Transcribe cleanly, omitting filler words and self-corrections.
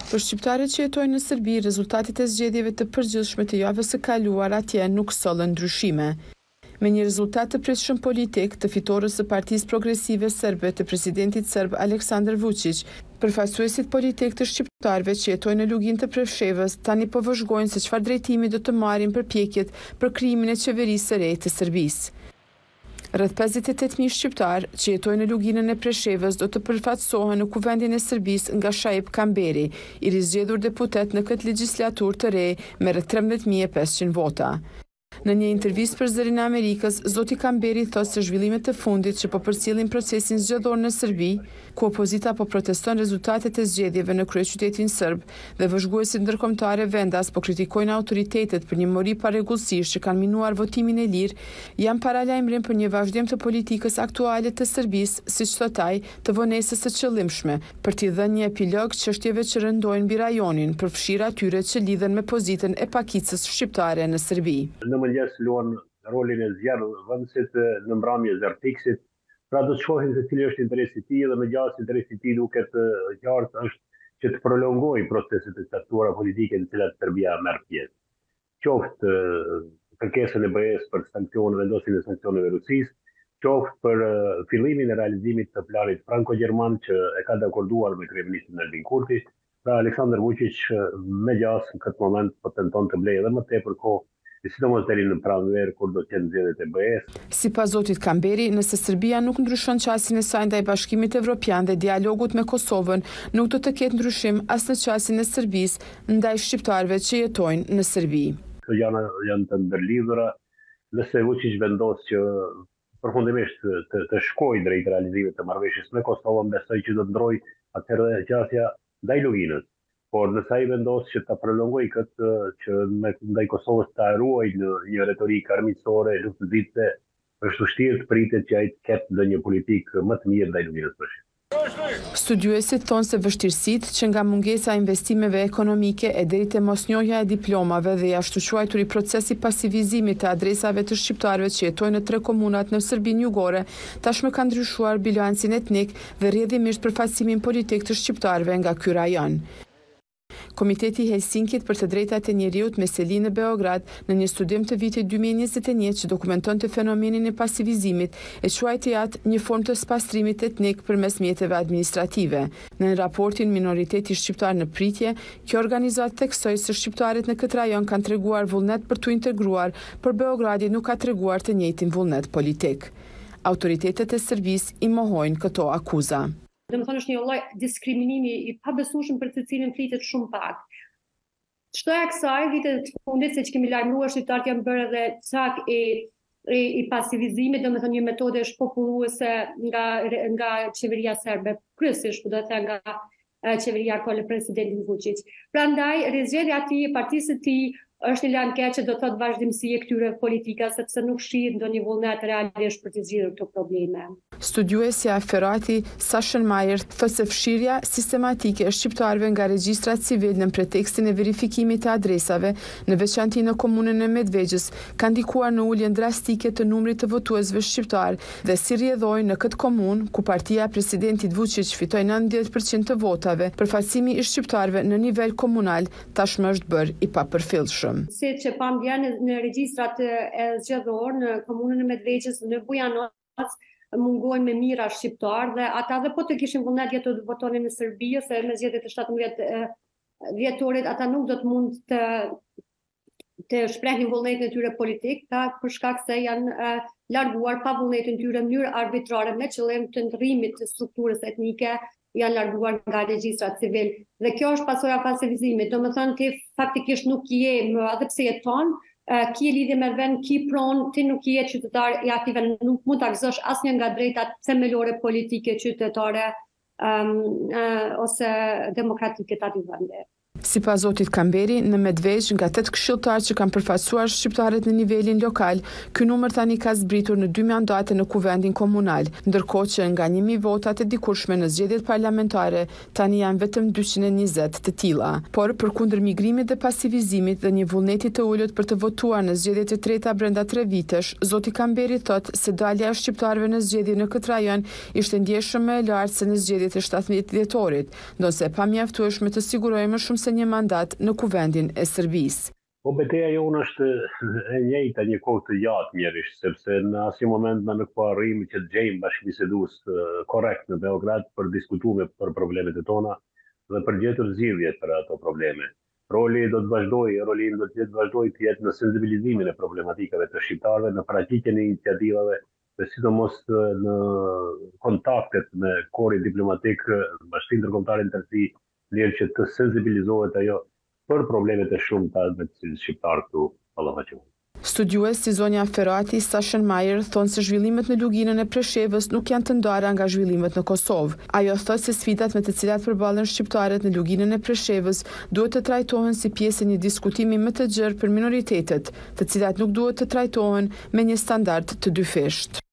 Për shqiptarët që jetojnë në Serbi, rezultatet e zgjedhjeve të përgjithshme të javës së kaluar atje nuk sollën ndryshime. Me një rezultat të pritshëm politik të fitores së Partisë Progresive Serbe të presidentit serb Aleksandar Vučić, përfaqësuesit politik të shqiptarëve që jetojnë në lugin të Preshevës tani po vëzhgojnë se çfarë drejtimi do të marrin përpjekjet për krijimin e qeverisë së re të Serbisë. Rreth 58.000 shqiptar që jetojnë në luginën e Preshevës do të përfaqësohen në Kuvendin e Serbisë nga Shaip Kamberi, i rizgjedhur deputet në këtë legjislaturë të re me rreth 13.500 vota. Në një intervistë për Zërin e Amerikës, zoti Kamberi thotë se zhvillimet e fundit që po përcjellin procesin zgjedhor në Serbi, ku opozita po proteston rezultatet e zgjedhjeve në kryeqytetin serb dhe vëzhguesit ndërkombëtar vendas po kritikojnë autoritetet për një mori pa rregullësisht që kanë minuar votimin e lirë, janë paralajmërim për një vazhdim të politikës aktuale të Serbisë, siç thotë ai, të vonesës së qëllimshme, për t'i dhënë një epilog çështjeve që rëndojnë mbi rajonin, përfshirë atyre që lidhen me pozitën e pakicës shqiptare në Serbi. Në mëngjes luan rolin e zjarrvendësit në mbrëmje zjarrtiksit. Pra do të shohim se cili është interesi i tij dhe megjithëse interesi i tij duket qartë është që të prolongojë proceset e caktuara politike në të cilat Serbia merr pjesë. Qoftë kërkesën e BE-s për sanksione, vendosjen e sanksioneve Rusisë, qoftë për fillimin e realizimit të planit franko-gjerman që e ka dakorduar me kryeministin Albin Kurti. Pra Aleksandar Vučić megjithëse në këtë moment po tenton të blejë edhe më tepër kohë, sidomos deri në pranverë kur do të jenë zgjedhjet e BE-s. Sipas zotit Kamberi, nëse Serbia nuk ndryshon qasjen e saj ndaj Bashkimit Evropian dhe dialogut me Kosovën, nuk do të ketë ndryshim as në qasjen e Serbisë ndaj shqiptarëve që jetojnë në Serbi. Këto janë të ndërlidhura. Nëse Vučić vendos që përfundimisht të shkojë drejt realizimit të marrëveshjes me Kosovën, besoj që do të ndrojë atëherë qasja ndaj luginës. Por nëse ai vendos që ta prolongoj këtë që ndaj Kosovës ta ruajë në një retorikë armiqësore, luftë, është vështirë të pritet që ai të ketë ndonjë politikë më të mirë ndaj luginës së Prishtinës. Studiuesit thonë se vështirësitë që nga mungesa e investimeve ekonomike e deri te mosnjohja e diplomave dhe ashtu quajturi procesi pasivizimit të adresave të shqiptarëve që jetojnë në 3 komunat në Serbinë Jugore, tashmë ka ndryshuar bilancin etnik dhe rrjedhimisht përfaqësimin politik të shqiptarëve nga ky rajon. Komiteti i Helsinkit për të drejtat e njeriut me seli në Beograd në një studim të vitit 2021 që dokumenton të fenomenin e pasivizimit e quajti atë një formë të spastrimit etnik përmes mjeteve administrative. Në raportin Minoriteti shqiptar në pritje, kjo organizatë theksoi se shqiptarët në këtë rajon kanë treguar vullnet për t'u integruar, por Beogradi nuk ka treguar të njëjtin vullnet politik. Autoritetet e Serbisë i mohojnë këto akuza. Domethënë është një lloj diskriminimi i pabesueshëm për të cilin flitet shumë pak. Shtoja e kësaj vitet të fundit se që kemi lajmëruar shqiptarët janë bërë edhe cak i pasivizimit, domethënë një metodë shpopulluese nga qeveria serbe, kryesisht do të thënë nga qeveria aktuale e presidentit Vučić. Prandaj rizgjedhja e tij e partisë së tij është një lajm keq që do të thotë vazhdimsi e këtyre politika sepse nuk shihet ndonjë vullnet realisht për të zgjidhur këto probleme. Studiuesja e Ferati Sashenmajer thotë se fshirja sistematike e shqiptarëve nga regjistrat civil në pretekstin e verifikimit të adresave, në veçanti në komunën e Medvegjës, ka ndikuar në uljen drastike të numrit të votuesve shqiptar dhe si rrjedhoi në këtë komunë ku partia e presidentit Vučić fitoi 90% të votave, përfaqësimi i shqiptarëve në nivel komunal tashmë është bërë i papërfillshëm. Si që pam vjen në regjistrat e zgjedhor në komunën e Medvegjës në Bujanovac mungojnë me mira shqiptar dhe ata dhe po të kishin vullnet të votonin në Serbi ose me zgjedhjet e 17 dhjetorit ata nuk do të mund të shprehin vullnetin e tyre politik, për shkak se janë larguar pa vullnetin e tyre në mënyrë arbitrare me qëllim të ndrrimit të strukturës etnike, janë larguar nga regjistrat civil. Dhe kjo është pasoja e pasivizimit. Domethënë ti faktikisht nuk je edhe pse jeton, ki lidhje me vend, ki pronë, ti nuk je qytetar i aktive, nuk mund ta gëzosh asnjë nga drejtat themelore politike qytetare ose demokratike të atij vendi. Sipas zotit Kamberi, në Medvegjë nga 8 këshilltar që kanë përfaqësuar shqiptarët në nivelin lokal, ky numër tani ka zbritur në 2 mandate në kuvendin komunal, ndërkohë që nga 1000 votat e dikurshme në zgjedhjet parlamentare, tani janë vetëm 220 të tilla. Por përkundër migrimit dhe pasivizimit dhe një vullneti të ulët për të votuar në zgjedhjet e treta brenda 3 vitesh, zoti Kamberi thotë se dalja e shqiptarëve në zgjedhje në këtë rajon ishte ndjeshëm më e lartë se në zgjedhjet e 17 dhjetorit, ndonse pa mjaftueshme të sigurojë më shumë se një mandat në kuvendin e Serbisë. Po betejë jonë është e njëjta një kohë të gjatë mjerisht, sepse në asnjë moment na nuk po arrijmë që të gjejmë bashkëbisedues korrekt në Beograd për diskutuar për problemet e tona dhe për gjetur zgjidhje për ato probleme. Roli im do të vazhdojë të jetë në sensibilizimin e problematikave të shqiptarëve, në praktikën e iniciativave, dhe sidomos në kontaktet me korin diplomatik, Bashkinë Ndërkombëtare në tërësi, që të sensibilizohet ajo për problemet e shumta me të cilët shqiptarë këtu ballafaqohen. Studiues si zonja Ferati Sashenmajer thonë se zhvillimet në luginën e Preshevës nuk janë të ndara nga zhvillimet në Kosovë. Ajo thotë se sfidat me të cilat përballen shqiptarët në luginën e Preshevës duhet të trajtohen si pjesë e një diskutimi më të gjerë për minoritetet, të cilat nuk duhet të trajtohen me një standard të dyfishtë.